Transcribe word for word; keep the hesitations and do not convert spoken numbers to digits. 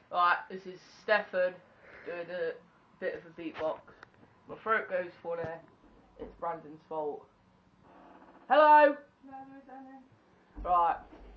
Right, this is Stefan doing a bit of a beatbox. My throat goes funny. It's Brandon's fault. Hello! Right.